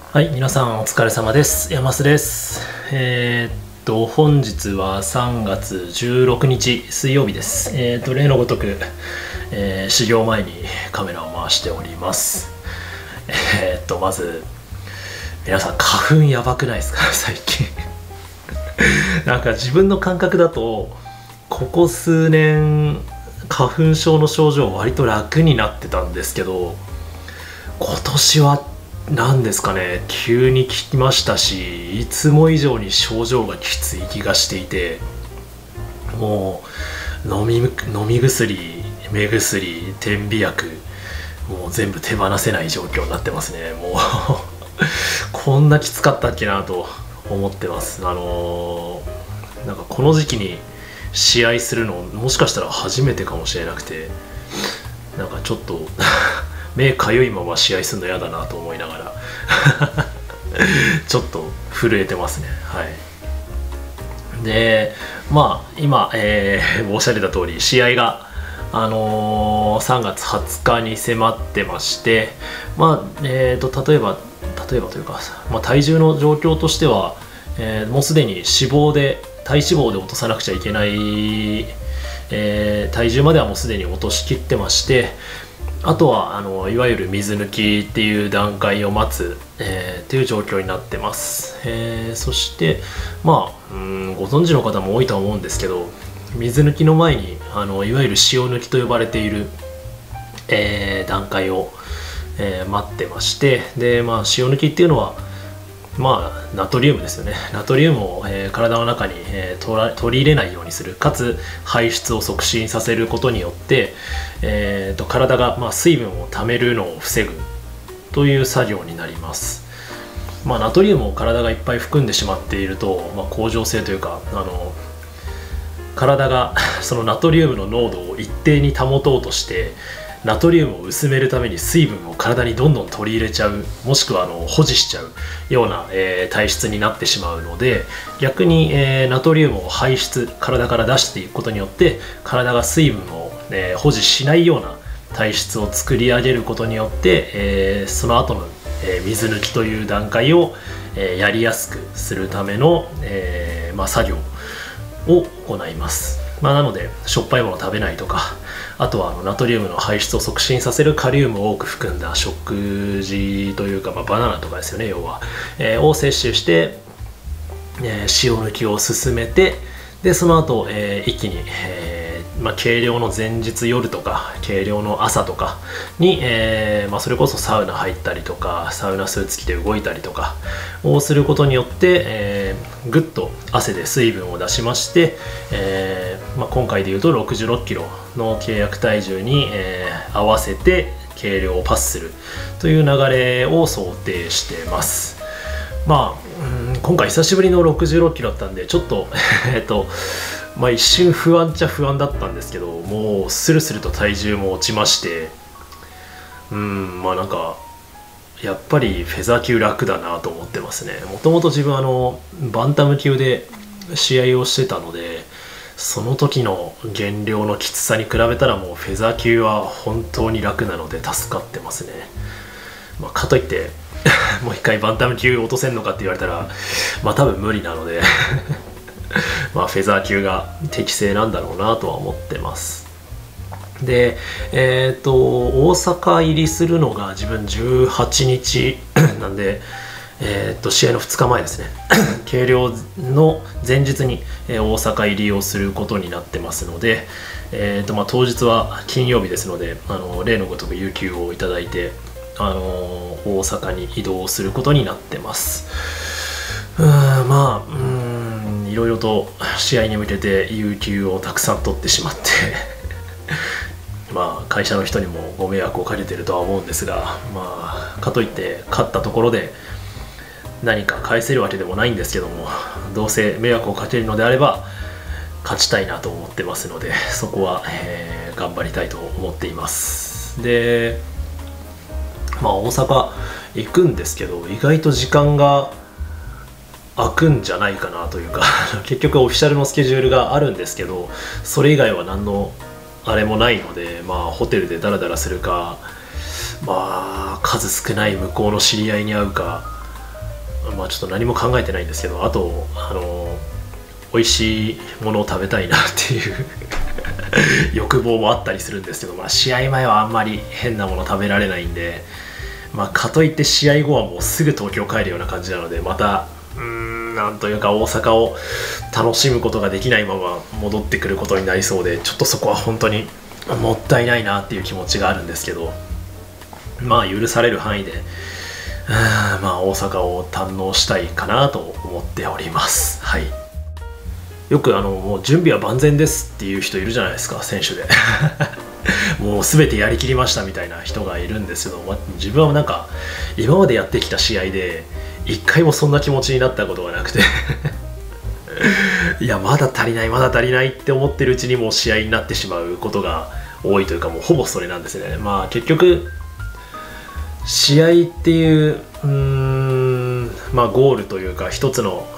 はい、皆さんお疲れ様です。山須です。本日は3月16日水曜日です。例のごとく、始業前にカメラを回しております。まず、皆さん花粉やばくないですか最近。なんか自分の感覚だと、ここ数年、花粉症の症状割と楽になってたんですけど、今年はなんですかね、急に来ましたし、いつも以上に症状がきつい気がしていて、もう飲み薬、目薬、点鼻薬、もう全部手放せない状況になってますね。もうこんなきつかったっけなと思ってます。なんかこの時期に試合するのもしかしたら初めてかもしれなくて、なんかちょっと目かゆいまま試合するの嫌だなと思いながらちょっと震えてますね。はい。で、まあ今、申し上げた通り試合が3月20日に迫ってまして、まあ例えばというか、まあ、体重の状況としては、もうすでに体脂肪で落とさなくちゃいけない、体重まではもうすでに落としきってまして、あとはいわゆる水抜きっていう段階を待つ、っていう状況になってます。そしてまあご存知の方も多いとは思うんですけど、水抜きの前にいわゆる塩抜きと呼ばれている、段階を、待ってまして、でまあ塩抜きっていうのはまあナトリウムですよね。ナトリウムを、体の中に、取り入れないようにする、かつ排出を促進させることによって、体が、まあ、水分をためるのを防ぐという作業になります。まあ、ナトリウムを体がいっぱい含んでしまっていると、まあ、恒常性というか体がそのナトリウムの濃度を一定に保とうとしてナトリウムを薄めるために水分を体にどんどん取り入れちゃう、もしくは保持しちゃうような、体質になってしまうので、逆に、ナトリウムを体から出していくことによって体が水分を、保持しないような体質を作り上げることによって、その後の、水抜きという段階を、やりやすくするための、まあ、作業を行います。まあ、なのでしょっぱいものを食べないとか、あとはナトリウムの排出を促進させるカリウムを多く含んだ食事というか、まあ、バナナとかですよね、要は、を摂取して、塩抜きを進めて、でその後、一気に、まあ、計量の前日夜とか計量の朝とかに、まあ、それこそサウナ入ったりとかサウナスーツ着て動いたりとかをすることによって、ぐっと汗で水分を出しまして、まあ、今回でいうと66キロの契約体重に、合わせて計量をパスするという流れを想定してます。まあ、今回久しぶりの66キロだったんでちょっとまあ一瞬不安っちゃ不安だったんですけど、もうスルスルと体重も落ちまして、まあなんかやっぱりフェザー級楽だなと思ってますね。もともと自分バンタム級で試合をしてたので、その時の減量のきつさに比べたらもうフェザー級は本当に楽なので助かってますね。まあ、かといってもう一回バンタム級落とせんのかって言われたらまあ多分無理なのでまあフェザー級が適正なんだろうなとは思ってます。で大阪入りするのが自分18日なんで、試合の2日前ですね計量の前日に、大阪入りをすることになってますので、まあ、当日は金曜日ですので例のごとく有給をいただいて大阪に移動することになってます。まあいろいろと試合に向けて有給をたくさん取ってしまってまあ会社の人にもご迷惑をかけてるとは思うんですが、まあかといって勝ったところで何か返せるわけでもないんですけども、どうせ迷惑をかけるのであれば勝ちたいなと思ってますので、そこは、頑張りたいと思っています。でまあ大阪行くんですけど、意外と時間が空くんじゃないかなというか結局オフィシャルのスケジュールがあるんですけど、それ以外は何のあれもないので、まあホテルでダラダラするか、まあ数少ない向こうの知り合いに会うか、 まあちょっと何も考えてないんですけど、あと美味しいものを食べたいなっていう欲望もあったりするんですけど、まあ、試合前はあんまり変なもの食べられないんで、まあ、かといって試合後はもうすぐ東京帰るような感じなので、またなんというか大阪を楽しむことができないまま戻ってくることになりそうで、ちょっとそこは本当にもったいないなっていう気持ちがあるんですけど、まあ許される範囲でまあ大阪を堪能したいかなと思っております。はい。よくもう準備は万全ですっていう人いるじゃないですか、選手でもう全てやりきりましたみたいな人がいるんですけど、自分はなんか今までやってきた試合で一回もそんな気持ちになったことがなくていやまだ足りないまだ足りないって思ってるうちにもう試合になってしまうことが多いというか、もうほぼそれなんですね。まあ結局試合っていうまあゴールというか一つの、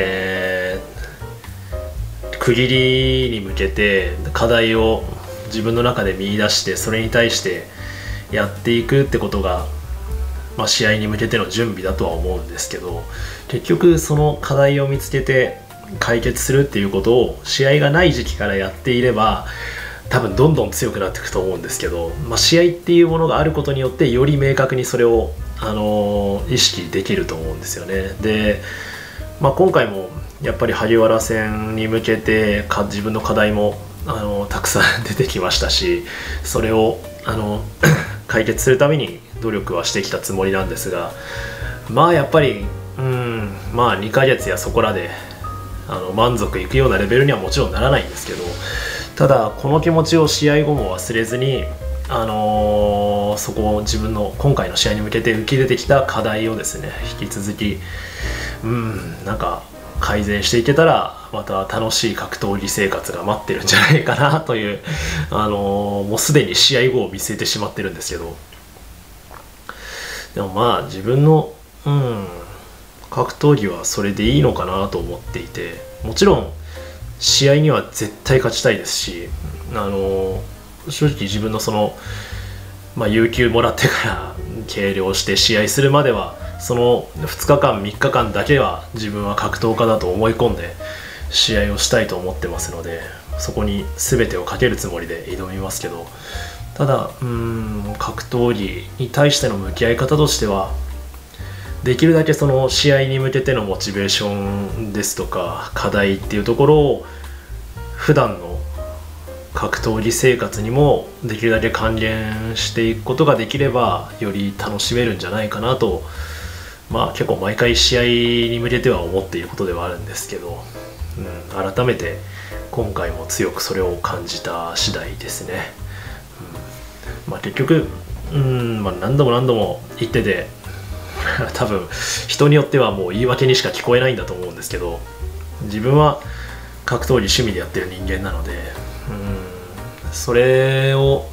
区切りに向けて課題を自分の中で見出して、それに対してやっていくってことが、まあ、試合に向けての準備だとは思うんですけど、結局その課題を見つけて解決するっていうことを試合がない時期からやっていれば多分どんどん強くなっていくと思うんですけど、まあ、試合っていうものがあることによってより明確にそれを、意識できると思うんですよね。で、まあ、今回もやっぱり萩原戦に向けて自分の課題もたくさん出てきましたし、それを解決するために努力はしてきたつもりなんですが、まあやっぱりまあ2ヶ月やそこらで満足いくようなレベルにはもちろんならないんですけど、ただこの気持ちを試合後も忘れずに、そこを自分の今回の試合に向けて浮き出てきた課題をですね、引き続きなんか改善していけたらまた楽しい格闘技生活が待ってるんじゃないかなというもうすでに試合後を見据えてしまってるんですけど、でもまあ自分の格闘技はそれでいいのかなと思っていて、もちろん試合には絶対勝ちたいですし、正直自分のその、まあ、有給もらってから計量して試合するまではその2日間3日間だけは自分は格闘家だと思い込んで試合をしたいと思ってますので、そこに全てをかけるつもりで挑みますけど、ただ格闘技に対しての向き合い方としては、できるだけその試合に向けてのモチベーションですとか課題っていうところを普段の格闘技生活にもできるだけ還元していくことができればより楽しめるんじゃないかなと、まあ結構毎回試合に向けては思っていることではあるんですけど、改めて今回も強くそれを感じた次第ですね。まあ、結局まあ、何度も言ってて多分人によってはもう言い訳にしか聞こえないんだと思うんですけど、自分は格闘技趣味でやってる人間なので、それを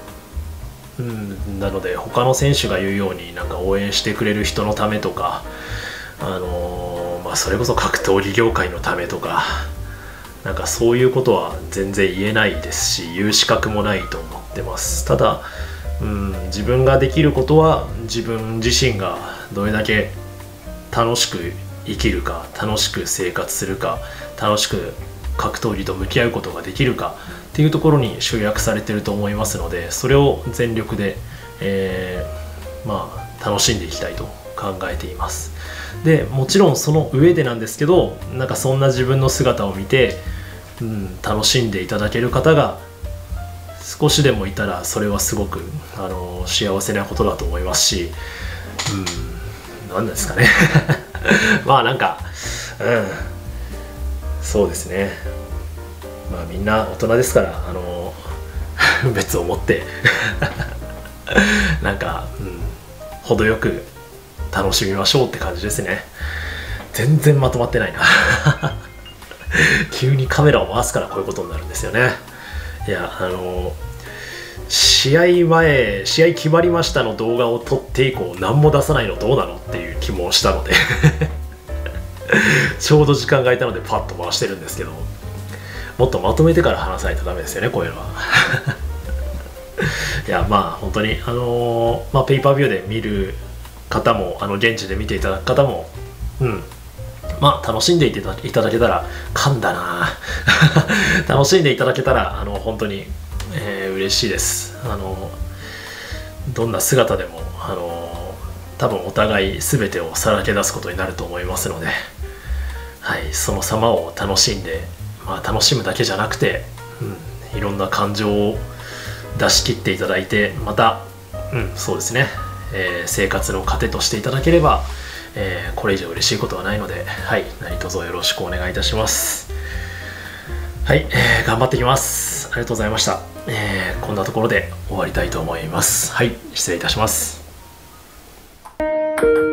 なので他の選手が言うようになんか応援してくれる人のためとか、まあ、それこそ格闘技業界のためとか、なんかそういうことは全然言えないですし、言う資格もないと思ってます。ただ自分ができることは自分自身がどれだけ楽しく生きるか、楽しく生活するか、楽しく格闘技と向き合うことができるかっていうところに集約されていると思いますので、それを全力で、まあ、楽しんでいきたいと考えています。でもちろんその上でなんですけど、なんかそんな自分の姿を見て、楽しんでいただける方が少しでもいたらそれはすごく幸せなことだと思いますし、何ですかねまあなんかそうですね、まあみんな大人ですから別を持ってなんか、程よく楽しみましょうって感じですね。全然まとまってないな急にカメラを回すからこういうことになるんですよね。いや試合前、試合決まりましたの動画を撮って以降何も出さないのどうなのっていう気もしたのでちょうど時間が空いたのでパッと回してるんですけど、もっとまとめてから話さないとダメですよね、こういうのはいやまあ本当にまあ、ペーパービューで見る方も現地で見ていただく方もまあ楽しんでいただけたら、噛んだな楽しんでいただけたら本当に、嬉しいです。どんな姿でも多分お互い全てをさらけ出すことになると思いますので、はい、その様を楽しんで、楽しむだけじゃなくて、いろんな感情を出し切っていただいて、また、そうですね、生活の糧としていただければ、これ以上嬉しいことはないので、はい、何卒よろしくお願いいたします。はい、頑張ってきます。ありがとうございました。こんなところで終わりたいと思います。はい、失礼いたします。